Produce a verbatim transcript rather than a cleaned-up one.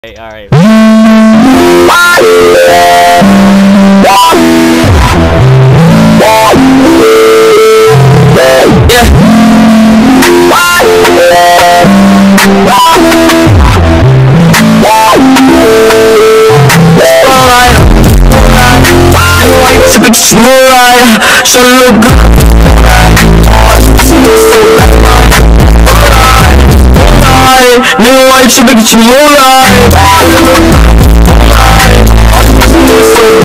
Alright, alright. Moonlight, so look good. New life, so big, it's moonlight.